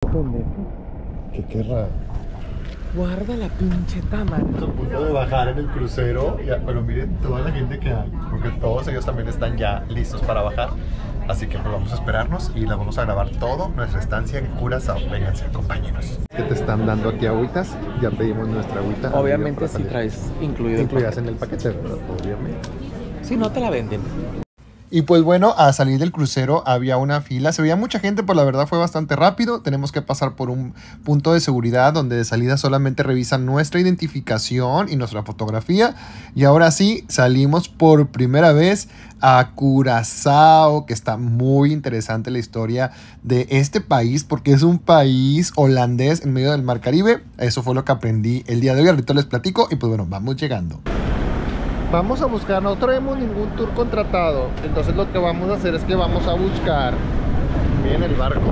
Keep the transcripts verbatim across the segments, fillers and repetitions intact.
pendejo. ¿Qué querrá? Guarda la pinche Tamara. A punto de bajar en el crucero, ya, pero miren toda la gente que hay, porque todos ellos también están ya listos para bajar. Así que pues vamos a esperarnos y la vamos a grabar todo nuestra estancia en Curazao. Vénganse, acompáñenos. ¿Qué te están dando aquí agüitas? Ya pedimos nuestra agüita. Obviamente si traes incluido incluidas en el paquete, ¿verdad? Obviamente. Si no te la venden. Y pues bueno, a salir del crucero había una fila, se veía mucha gente, pero la verdad fue bastante rápido. Tenemos que pasar por un punto de seguridad donde de salida solamente revisan nuestra identificación y nuestra fotografía. Y ahora sí, salimos por primera vez a Curazao, que está muy interesante la historia de este país, porque es un país holandés en medio del Mar Caribe. Eso fue lo que aprendí el día de hoy, ahorita les platico y pues bueno, vamos llegando. Vamos a buscar, no traemos ningún tour contratado, entonces lo que vamos a hacer es que vamos a buscar. Miren el barco,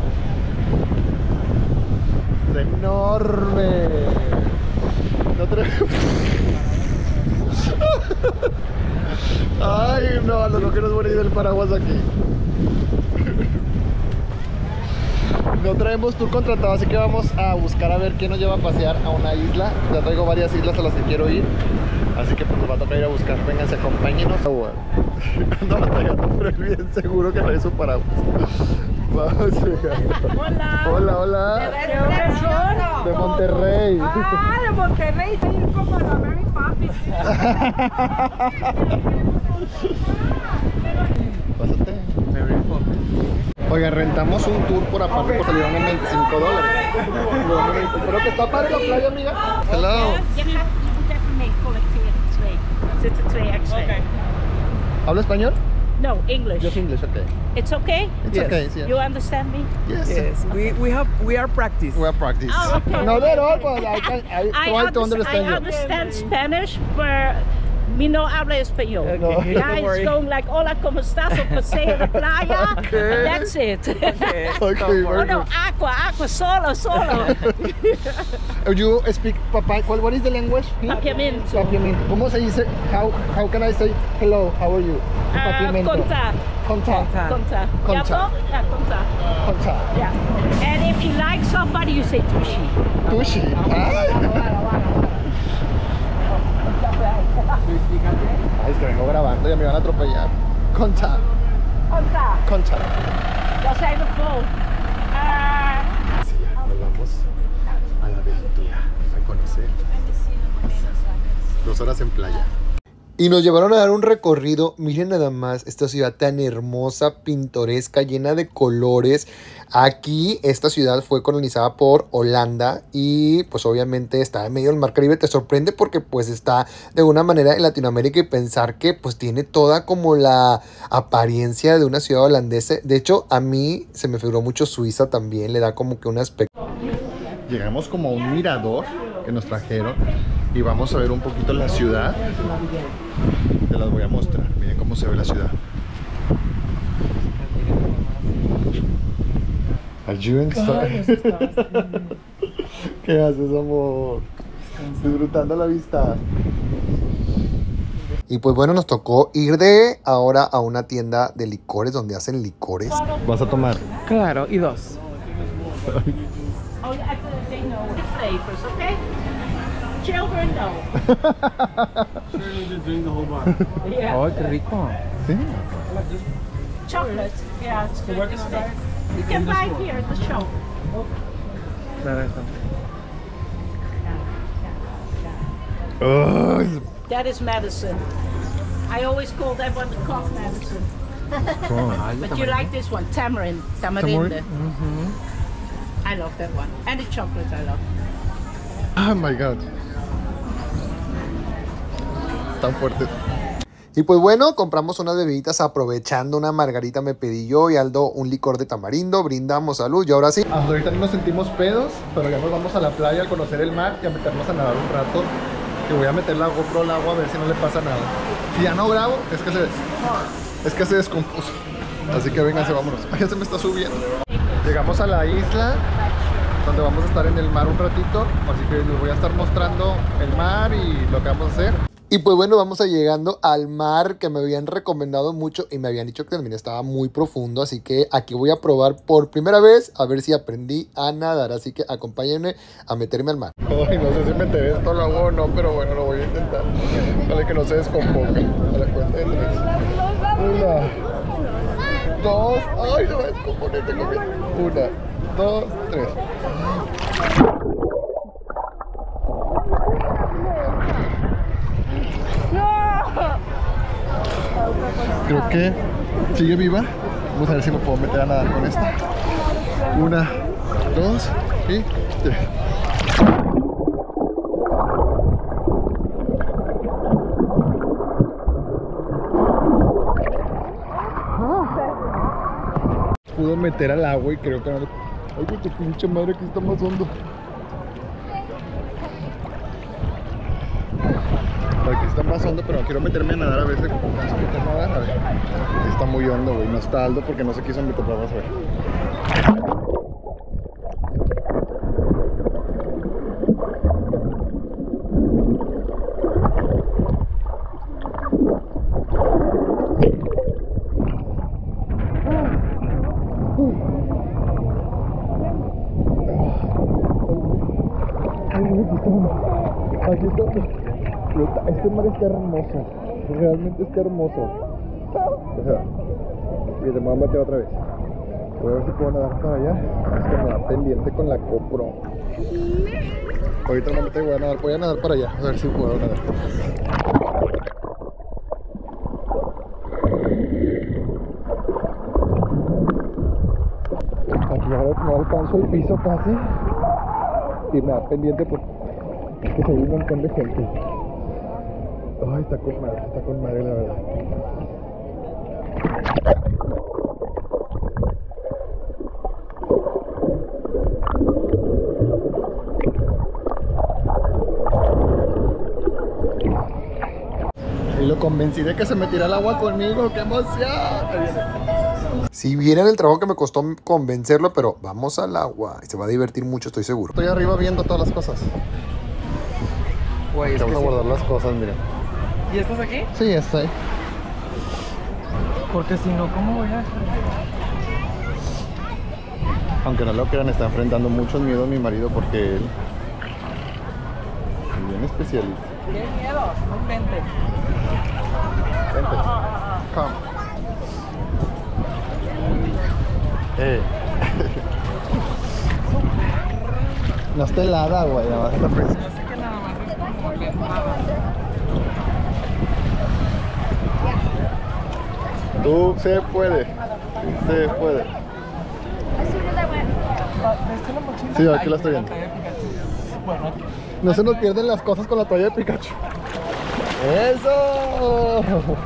es enorme. No traemos. Ay, no, lo que nos voy a ir del paraguas aquí. No traemos tour contratado, así que vamos a buscar a ver quién nos lleva a pasear a una isla. Ya traigo varias islas a las que quiero ir, así que pues nos va a tocar ir a buscar. Vénganse, acompáñenos. Ando batallando, pero es bien seguro que trae su paraguas. Vamos llegando. Hola. Hola, hola. ¿De, de Monterrey. Ah, de Monterrey. Estoy como la Mary Poppins. Pásate. Mary Poppins. Oiga, rentamos un tour por aparte, por salieron en veinticinco dólares. Creo que está padre la playa, amiga. Hello. ¿Habla español? No, English. Just English, okay. It's okay? It's Yes. okay, yeah. You understand me? Yes. Yes, we, we have we are practice. We are practice. Oh, okay. Not at all, but I, can, I, I, try to underst- understand I you. understand Spanish, but mi no habla español. Okay, Yeah, don't it's worry. going like, hola, ¿cómo estás? O paseo en la playa. Okay. That's it. Okay, Okay, don't very Oh no, good. aqua, aqua, solo, solo. You speak Papa, what, what is the language? Papiamento. Papiamento. ¿Cómo se dice? How, how can I say hello, how are you? Uh, Papiamento. conta, Conta. Conta. conta. Conta. Yeah, yeah, conta. Conta. Yeah. And if you like somebody, you say tushi. Tushi. Ay. Ay, es que vengo grabando, ya me van a atropellar. Conta. Conta. Conta. Yo soy de flow. Ah. Sí, nos vamos a la aventura a conocer dos horas en playa. Y nos llevaron a dar un recorrido. Miren nada más esta ciudad tan hermosa, pintoresca, llena de colores. Aquí esta ciudad fue colonizada por Holanda y pues obviamente está en medio del Mar Caribe. Te sorprende porque pues está de una manera en Latinoamérica y pensar que pues tiene toda como la apariencia de una ciudad holandesa. De hecho a mí se me figuró mucho Suiza también, le da como que un aspecto. Llegamos como a un mirador que nos trajeron y vamos a ver un poquito la ciudad. Te las voy a mostrar, miren cómo se ve la ciudad. Ayuden. ¿Qué haces, amor? Disfrutando la vista. Y pues bueno, nos tocó ir de ahora a una tienda de licores donde hacen licores. ¿Vas a tomar? Claro, y dos. Oh, yeah, they know the flavors, okay? Children know. Surely to drink the whole bottle. Yeah. Oh, qué rico. Sí. Chocolate. Yeah, it's good. It's good. You can buy it here at the shop. Claro, eso. Ay, That is medicine. I always call that one the cough medicine. But you like this one, tamarind, tamarinde. Tamarind? I love that one. And the chocolate I love. Oh my god. Tan fuerte. Y pues bueno, compramos unas bebiditas aprovechando. Una margarita me pedí yo y Aldo un licor de tamarindo. Brindamos salud y ahora sí. Hasta ahorita no nos sentimos pedos, pero ya nos vamos a la playa a conocer el mar y a meternos a nadar un rato. Que voy a meter la GoPro al agua a ver si no le pasa nada. Si ya no grabo, es que se, es que se descompuso. Así que vénganse, vámonos. Ay, ya se me está subiendo. Llegamos a la isla donde vamos a estar en el mar un ratito, así que les voy a estar mostrando el mar y lo que vamos a hacer. Y pues bueno, vamos a llegando al mar que me habían recomendado mucho y me habían dicho que también estaba muy profundo, así que aquí voy a probar por primera vez a ver si aprendí a nadar, así que acompáñenme a meterme al mar. Ay, no sé si meteré esto al agua o no, pero bueno, lo voy a intentar. Vale, que no se descomponga. A la cuenta de tres. Una, dos, ay, no me descompone, tengo miedo. Una, dos, tres. Creo que sigue viva. Vamos a ver si me puedo meter a nadar con esta. Una, dos y tres. Pudo meter al agua y creo que no le... Ay, qué pinche madre, aquí está más hondo. Aquí está más hondo, pero quiero meterme a nadar a ver si puedo meter a nadar. A ver. Aquí está muy hondo, güey. No está Aldo porque no se quiso meter. Vamos a ver. Aquí está. Este mar está hermoso. Realmente está hermoso. O sea, y me voy a meter otra vez. Voy a ver si puedo nadar para allá. Es que me da pendiente con la GoPro. Ahorita no me voy a nadar. Voy a nadar para allá. A ver si puedo nadar. Aquí ahora no alcanzo el piso casi. Y me da pendiente porque hay un montón de gente. Ay, está con madre, está con madre la verdad. Y lo convencí de que se metiera al agua conmigo, ¡qué emoción! Si vieran el trabajo que me costó convencerlo, pero vamos al agua y se va a divertir mucho, estoy seguro. Estoy arriba viendo todas las cosas. Güey, es vamos que a sí. guardar las cosas, mira. ¿Y estás aquí? Sí, estoy. Porque si no, ¿cómo voy a...? Aunque no lo crean, está enfrentando mucho miedo a mi marido porque él es bien especialista. ¡Qué miedo! No inventes. Vente. Come. Eh. No está helada, güey, nada más está fresca. No sé qué nada más es como helada. Tú se puede. Se puede. Sí, aquí la estoy viendo. Bueno, No se nos pierden las cosas con la toalla de Pikachu. ¡Eso!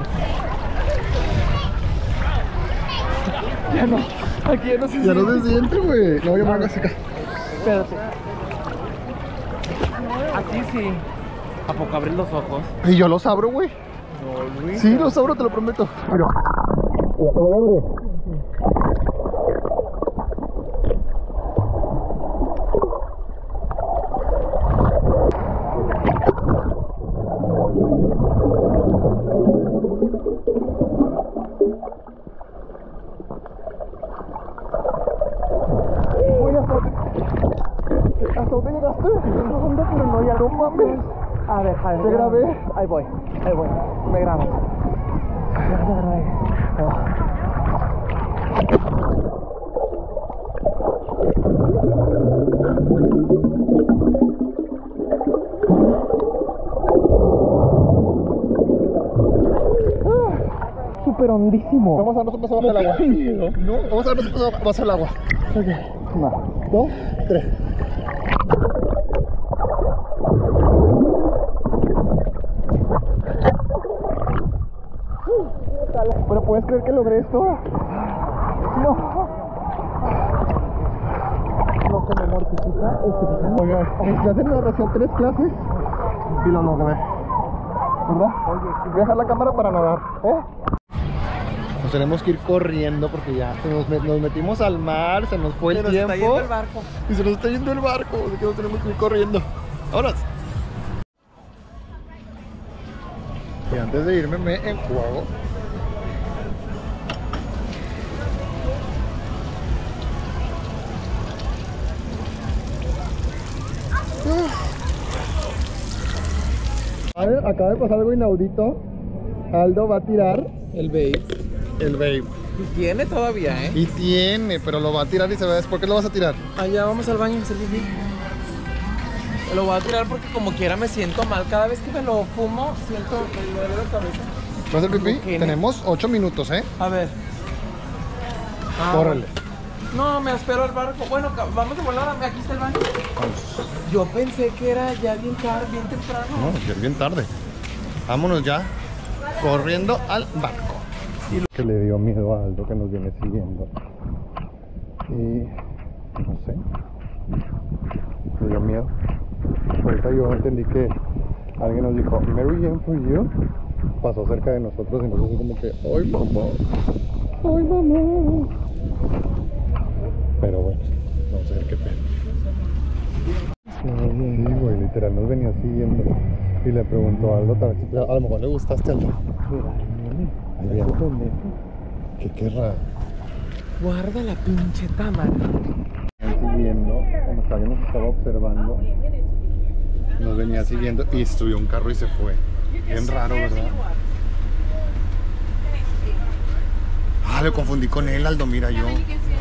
ya no. Aquí ya no se Ya no se siente, güey. No, yo me voy a secar. Espérate. Aquí sí. ¿A poco abrir los ojos? Y yo los abro, güey. No, Luis. Sí, los abro, te lo prometo. Mira. Ya te voy a abrir. Uy, hasta dónde, hasta dónde llegaste. No, anda, pero no, ya no mames. A ver, a ver. Te grabé. Ahí voy, ahí voy. Me grabo. Ya te grabé. Ahí va. Súper hondísimo. Vamos a ver nosotros bajo el agua. No, vamos a ver nosotros bajo el agua. Ok. Una, dos, tres. ¿Pero puedes creer que logré esto? No. Lo que me mortifica es que... Oigan, me hacen natación tres clases y lo logré. ¿Verdad? Voy a dejar la cámara para nadar, ¿eh? Nos tenemos que ir corriendo porque ya nos, met nos metimos al mar, se nos fue el Se nos tiempo. está yendo el barco. Y se nos está yendo el barco, así que nos tenemos que ir corriendo. ¡Vámonos! Y antes de irme me enjuago. A ver, acaba de pasar algo inaudito. Aldo va a tirar El babe. el vape. Y tiene todavía, ¿eh? Y tiene, pero lo va a tirar y se va a ver. ¿Por qué lo vas a tirar? Allá vamos al baño a hacer pipí. Lo voy a tirar porque como quiera me siento mal. Cada vez que me lo fumo, siento que me duele la cabeza. ¿Vas a hacer pipí? ¿Qué? Tenemos ocho minutos, ¿eh? A ver. Ah, Córrele. No, me espero al barco. Bueno, ca- vamos a volar. Aquí está el baño. Vamos. Yo pensé que era ya bien tarde, bien temprano. No, ya es bien tarde. Vámonos ya. Corriendo al barco. Que le dio miedo a Aldo que nos viene siguiendo. Y no sé. Me dio miedo. Ahorita yo entendí que alguien nos dijo Mary Jane for you. Pasó cerca de nosotros y nos dijo como que ¡ay mamá! ¡Ay mamá! Pero bueno, vamos a ver qué pedo. Sí, güey, literal nos venía siguiendo. Y le preguntó a Aldo, tal vez, a lo mejor le gustaste a Aldo. Ahí viene. ¿Qué querrá? Guarda la pinche cámara. Siguiendo, como que alguien nos estaba observando. Nos venía siguiendo y subió un carro y se fue. Bien raro, ¿verdad? Ah, lo confundí con él, Aldo, mira yo.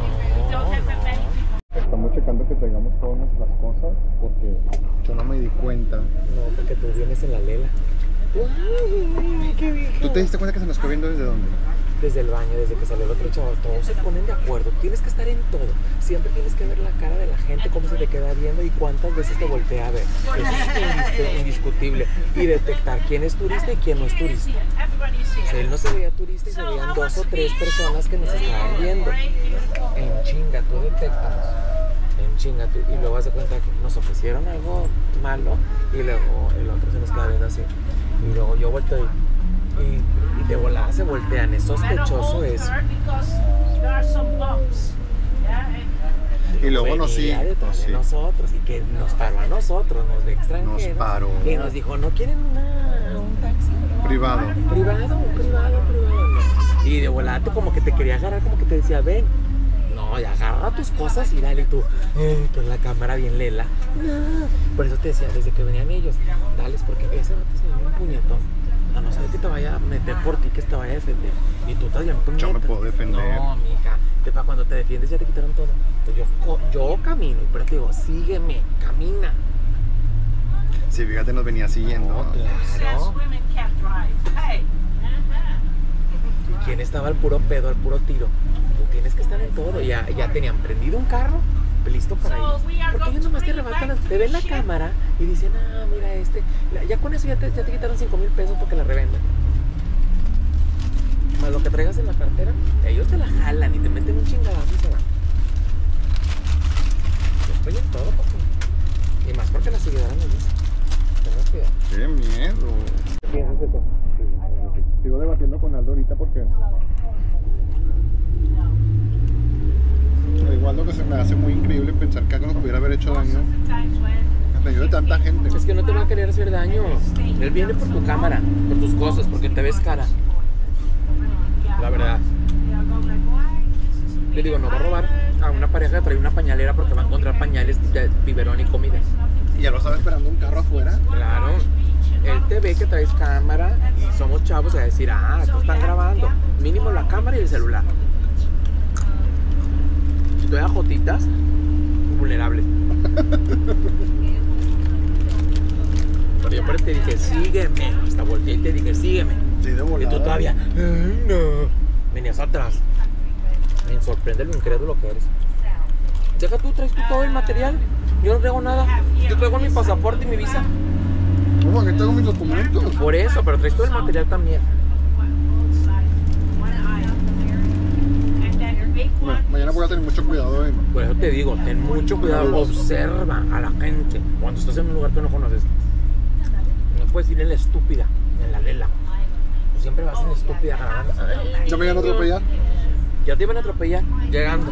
Estamos checando que traigamos todas nuestras cosas porque yo no me di cuenta. No, porque tú vienes en la lela. Uy, qué viejo. ¿Tú te diste cuenta que se nos quedó viendo desde dónde? Desde el baño, desde que salió el otro chaval, todos se ponen de acuerdo. Tienes que estar en todo. Siempre tienes que ver la cara de la gente, cómo se te queda viendo y cuántas veces te voltea a ver. Eso es indis- indiscutible. Y detectar quién es turista y quién no es turista. O sea, él no se veía turista y se veían dos o tres personas que nos estaban viendo. En chinga, tú detectas. En chinga, tú- y luego vas de cuenta que nos ofrecieron algo malo y luego el otro se nos queda viendo así. Y luego yo volteo y, y, y de volada se voltean. Es sospechoso eso. Y luego nos sí, Venía detrás sí. de nosotros y que nos paró a nosotros, nos de extranjeros. Nos paró. Y nos dijo, ¿no quieren una, un taxi? Privado. Privado, privado, privado. No. Y de volada tú como que te quería agarrar, como que te decía, ven. No, y agarra tus cosas y dale tú. Eh, con la cámara bien lela. No. Por eso te decía, desde que venían ellos, dales, porque ese no te se dio un puñetón. A no ser que te vaya a meter por ti, que te vaya a defender. Y tú estás bien puñeta. Yo me puedo defender. No, mija. Que para cuando te defiendes ya te quitaron todo. Entonces yo, yo camino, pero te digo, sígueme, camina. Sí, fíjate, nos venía siguiendo. No, claro. ¿Y quién estaba al puro pedo, al puro tiro? Tú tienes que estar en todo. Ya, ya tenían prendido un carro, listo para ellos. Porque ellos nomás te arrebatan, te ven la cámara y dicen, ah, mira este. Ya con eso ya te, ya te quitaron cinco mil pesos porque la revendan. Más lo que traigas en la cartera, ellos te la jalan y te meten un chingadazo y se van. Yo estoy en todo, papi. Y más porque la seguidora nos dice. Tenemos cuidado. ¡Qué miedo! ¿Qué piensas de eso? Sí, sigo debatiendo con Aldo ahorita porque igual lo que se me hace muy increíble pensar que algo nos pudiera haber hecho daño a medio de tanta gente. Es que no te va a querer hacer daño. Él viene por tu cámara, por tus cosas, porque te ves cara. La verdad. Le digo, no va a robar a una pareja que trae una pañalera porque va a encontrar pañales, biberón y comida. Y ya lo estaba esperando un carro afuera. Claro. Él te ve que traes cámara y somos chavos a decir, ah, esto están grabando. Mínimo la cámara y el celular. Si tú eras jotitas, vulnerables. Pero yo por eso te dije, sígueme. Hasta volteé y te dije, sígueme. Sí, de Y volada. tú todavía, ay, no. Venías atrás. Me sorprende lo incrédulo que eres. Deja tú, traes tú todo el material. Yo no traigo nada. Yo traigo mi pasaporte y mi visa. ¿Cómo? Aquí tengo mis documentos. Por eso, pero traes todo el material también. Bueno, mañana voy a tener mucho cuidado en... Por eso te digo, ten mucho cuidado. Observa a la gente cuando estás en un lugar que no conoces. No puedes ir en la estúpida, en la lela. Tú siempre vas en la estúpida grabando. ¿Ya me iban a atropellar? Ya te iban a atropellar llegando.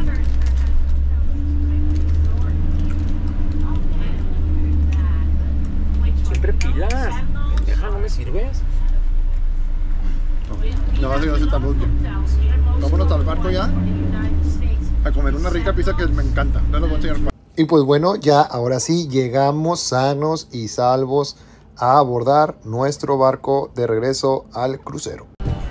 Siempre pilas. Pendeja, no me sirves. estamos bien. Vámonos al barco ya a comer una rica pizza que me encanta. No los voy a enseñar. Y pues bueno, ya ahora sí llegamos sanos y salvos a abordar nuestro barco de regreso al crucero.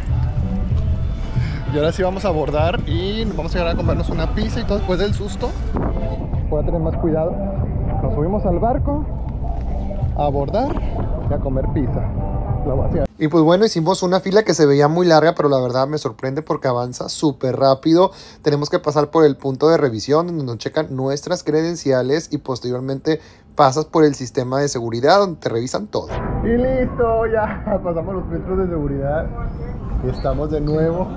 Y ahora sí vamos a abordar y vamos a llegar a comernos una pizza y todo después del susto. Voy a tener más cuidado. Nos subimos al barco a abordar y a comer pizza. La voy a hacer. Y pues bueno, hicimos una fila que se veía muy larga, pero la verdad me sorprende porque avanza súper rápido. Tenemos que pasar por el punto de revisión donde nos checan nuestras credenciales y posteriormente pasas por el sistema de seguridad donde te revisan todo. Y listo, ya pasamos los filtros de seguridad y estamos de nuevo.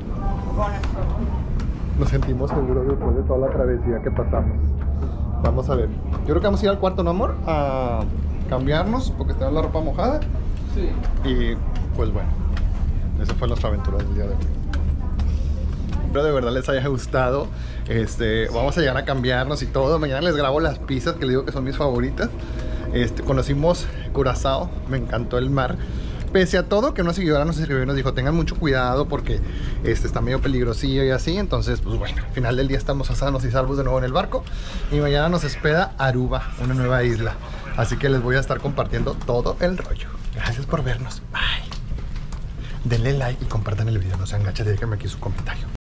Nos sentimos seguros después de toda la travesía que pasamos. Vamos a ver. Yo creo que vamos a ir al cuarto, ¿no, amor? A cambiarnos porque está la ropa mojada. Sí. Y pues bueno, esa fue nuestra aventura del día de hoy. Espero de verdad les haya gustado. Este, vamos a llegar a cambiarnos y todo. Mañana les grabo las pizzas que les digo que son mis favoritas. Este, conocimos Curazao, me encantó el mar. Pese a todo, que una seguidora nos escribió y nos dijo tengan mucho cuidado porque este, está medio peligrosillo y así. Entonces, pues bueno, al final del día estamos sanos y salvos de nuevo en el barco. Y mañana nos espera Aruba, una nueva isla. Así que les voy a estar compartiendo todo el rollo. Gracias por vernos. Bye. Denle like y compartan el video. No sean gachas y déjenme aquí su comentario.